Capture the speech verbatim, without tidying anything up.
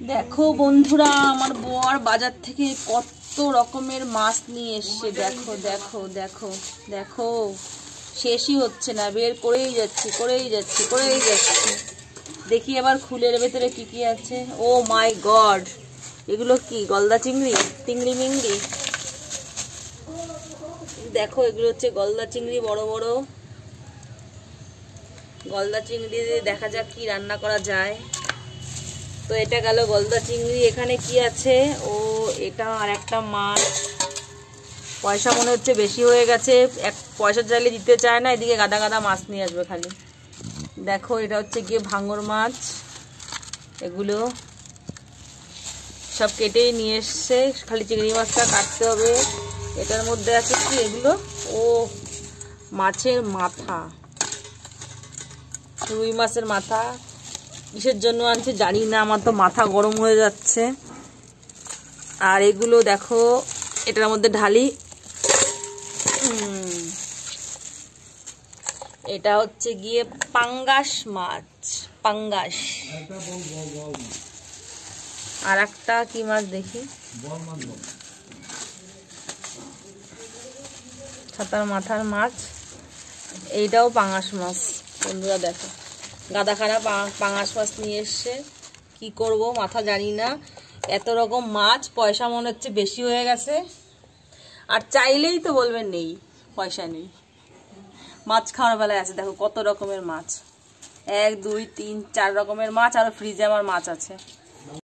দেখো বন্ধুরা, আমার বর বাজার থেকে কত রকমের মাছ নিয়ে এসছে। দেখো দেখো দেখো দেখো, শেষই হচ্ছে না, বের করেই যাচ্ছি করেই যাচ্ছি করেই যাচ্ছি। দেখি এবার খুলের ভেতরে কি কি আছে। ও মাই গড, এগুলো কি গলদা চিংড়ি, চিংড়ি মিংড়ি? দেখো এগুলো হচ্ছে গলদা চিংড়ি, বড় বড় গলদা চিংড়ি দিয়ে দেখা যাক কি রান্না করা যায়। তো এটা গেল গলদা চিংড়ি। এখানে কি আছে? ও এটা আর একটা মাছ। পয়সা মনে হচ্ছে বেশি হয়ে গেছে, এক পয়সা চাইলে দিতে চায় না, এদিকে গাদা গাদা মাছ নিয়ে আসবে খালি। দেখো এটা হচ্ছে গিয়ে ভাঙর মাছ, এগুলো সব কেটেই নিয়ে এসছে, খালি চিংড়ি মাছটা কাটতে হবে। এটার মধ্যে আছে কি এগুলো? ও মাছের মাথা, রুই মাছের মাথা। কিসের জন্য আনছে জানি না, আমার তো মাথা গরম হয়ে যাচ্ছে। আর এগুলো দেখো এটার মধ্যে ঢালি। এটা হচ্ছে গিয়ে পাঙ্গাস মাছ, পাঙ্গাস। আর একটা কি মাছ দেখি, ছাতার মাথার মাছ। এইটাও পাঙ্গাস মাছ। বন্ধুরা দেখো, গাদাখানা পাঙ্গাস মাছ নিয়ে এসছে। কি করব মাথা জানি না, এত রকম মাছ, পয়সা মনে হচ্ছে বেশি হয়ে গেছে। আর চাইলেই তো বলবেন নেই, পয়সা নেই। মাছ খাওয়ার বেলায় আছে, দেখো কত রকমের মাছ, এক দুই তিন চার রকমের মাছ। আর ফ্রিজে আমার মাছ আছে।